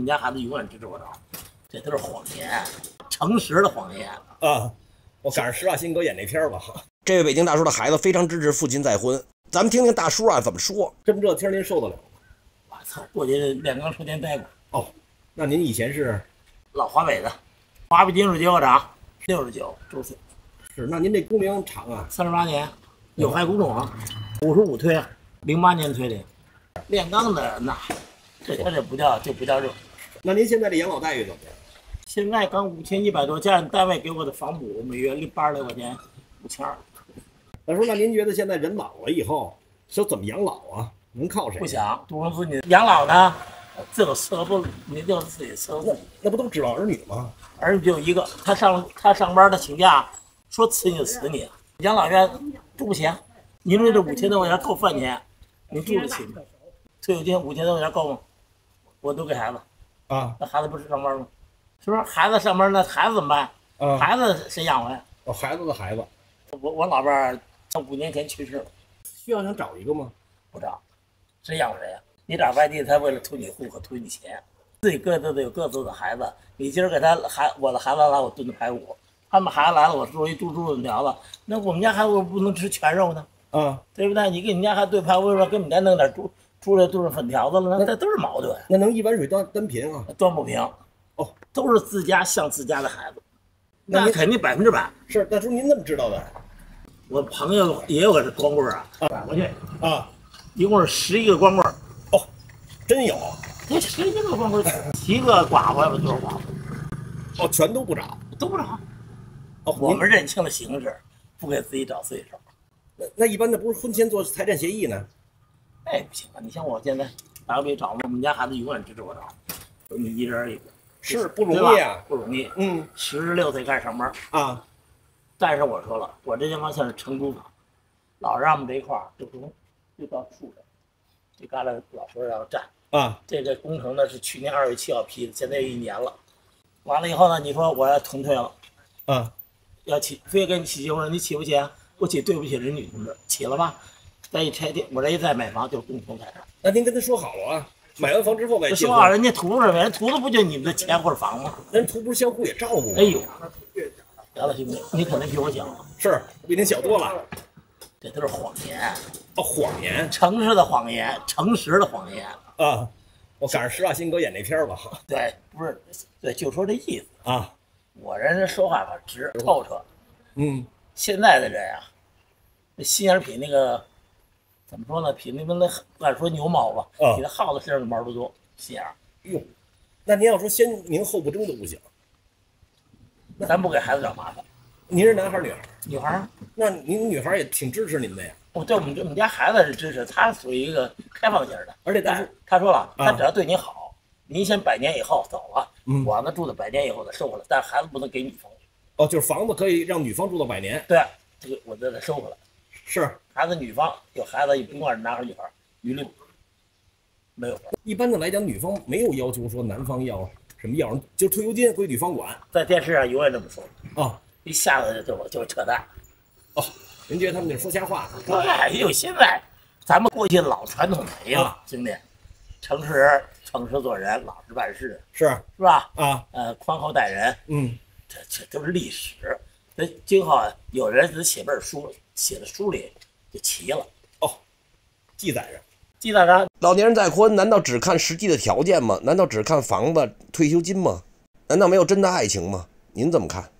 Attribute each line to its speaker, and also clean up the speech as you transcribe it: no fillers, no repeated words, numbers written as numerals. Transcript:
Speaker 1: 家孩子永远支持我着，这都是谎言，诚实的谎言
Speaker 2: 啊！我赶上施瓦辛格演那片了哈。
Speaker 3: 这位北京大叔的孩子非常支持父亲再婚，咱们听听大叔啊怎么说。
Speaker 2: 这么热天您受得了吗？
Speaker 1: 我操，过去炼钢车间待过。
Speaker 2: 哦，那您以前是
Speaker 1: 老华北的，华北金属结构厂，69周岁。
Speaker 2: 是，那您这工龄长啊
Speaker 1: ？38年，有害工种，55退，08年退的。炼钢的那，这不叫热。
Speaker 2: 那您现在这养老待遇怎么样？
Speaker 1: 现在刚5100多，加上单位给我的房补，每月86块钱，5200。
Speaker 2: 大叔，那您觉得现在人老了以后，说怎么养老啊？能靠谁？
Speaker 1: 不想，独生子女养老呢，自个伺候不，你就自己伺候自己。
Speaker 2: 那不都指望儿女吗？
Speaker 1: 儿女就一个，他上班，他请假，说辞你就辞你。养老院住不起，你说这5000多块钱扣饭钱，你住得起吗？退休金5000多块钱够吗？我都给孩子
Speaker 2: 啊，
Speaker 1: 那孩子不是上班吗？是不是？孩子上班，那孩子怎么办？孩子谁养活呀？
Speaker 2: 哦，孩子的孩子。
Speaker 1: 我老伴儿5年前去世了，
Speaker 2: 需要想找一个吗？
Speaker 1: 不找，谁养活谁呀？你打外地，他为了图你户口，图你钱，自己各自都有各自的孩子。你今儿给他我的孩子来，我炖的排骨；他们孩子来了，我做一猪炖条子。那我们家孩子我不能吃全肉呢？对不对？你给你家孩子炖排骨，为什么给我们家弄点猪的炖成粉条子了？那都是矛盾。
Speaker 2: 那能一碗水端平啊？
Speaker 1: 端不平。哦，都是自家像自家的孩子，那肯定100%。
Speaker 2: 是，大叔您怎么知道的？
Speaker 1: 我朋友也有个光棍啊，拐过去
Speaker 2: 啊，
Speaker 1: 一共是11个光棍。
Speaker 2: 哦，真有？
Speaker 1: 这11个光棍，7个寡妇，要不就是寡妇。
Speaker 2: 哦，全都不找，
Speaker 1: 都不找。
Speaker 2: 哦，
Speaker 1: 我们认清了形势，不给自己找岁数。
Speaker 2: 那一般的不是婚前做财产协议呢？
Speaker 1: 哎，不行啊！你像我现在打个比找我们家孩子永远支持我找，就你一人一个，
Speaker 2: 是不容易啊，
Speaker 1: 不容易。16岁开始上班
Speaker 2: 啊。
Speaker 1: 但是我说了，我这地方像是承租房，老让我们这一块儿就到树上，这旮旯老说要占
Speaker 2: 啊。
Speaker 1: 这个工程呢是去年2月7号批的，现在1年了。完了以后呢，你说我要同退了，要起，非给你起结婚，你起不起啊？我起，对不起人女同志，起了吧？再一拆店，我这一再买房就是共同财产。
Speaker 2: 那您跟他说好了啊，买完房之后再结婚。
Speaker 1: 说好，人家图什么？人图的不就你们的钱或者房吗？
Speaker 2: 人图不是相互也照顾吗？
Speaker 1: 哎呦，杨老兄弟，你可能比我小，
Speaker 2: 是比您小多了。
Speaker 1: 这都是谎言。
Speaker 2: 哦，谎言，
Speaker 1: 诚实的谎言，诚实的谎言
Speaker 2: 啊！我赶上施瓦辛格演那片了哈。
Speaker 1: 对，不是，对，就说这意思
Speaker 2: 啊。
Speaker 1: 我人说话吧直透彻。现在的人啊，这心眼比那个怎么说呢？比那不敢说牛毛吧，比那耗子身上的毛都多，心眼。
Speaker 2: 哟，那您要说先明后不争都不行。
Speaker 1: 咱不给孩子找麻烦。
Speaker 2: 您是男孩女孩？
Speaker 1: 女孩。
Speaker 2: 那您女孩也挺支持您的呀？
Speaker 1: 对，我们家孩子是支持，他属于一个开放型的，
Speaker 2: 而且
Speaker 1: 他说了，他只要对你好，您先100年以后走了，我呢住到100年以后再收回来，但孩子不能给女方。
Speaker 2: 哦，就是房子可以让女方住到100年。
Speaker 1: 对，这个我再收回来。
Speaker 2: 是，
Speaker 1: 孩子女方有孩子，不管是男孩女孩，一律没有。
Speaker 2: 一般的来讲，女方没有要求说男方要什么要，就退休金归女方管。
Speaker 1: 在电视上永远这么说。一下子就扯淡。
Speaker 2: 您觉得他们那说瞎话？
Speaker 1: 哎呦，现在咱们过去老传统没了，兄弟，诚实做人，老实办事，是吧？宽厚待人，这都是历史。那今后有人只写本书，写在书里就齐了。
Speaker 2: 记载
Speaker 1: 着。
Speaker 3: 老年人再婚，难道只看实际的条件吗？难道只看房子、退休金吗？难道没有真的爱情吗？您怎么看？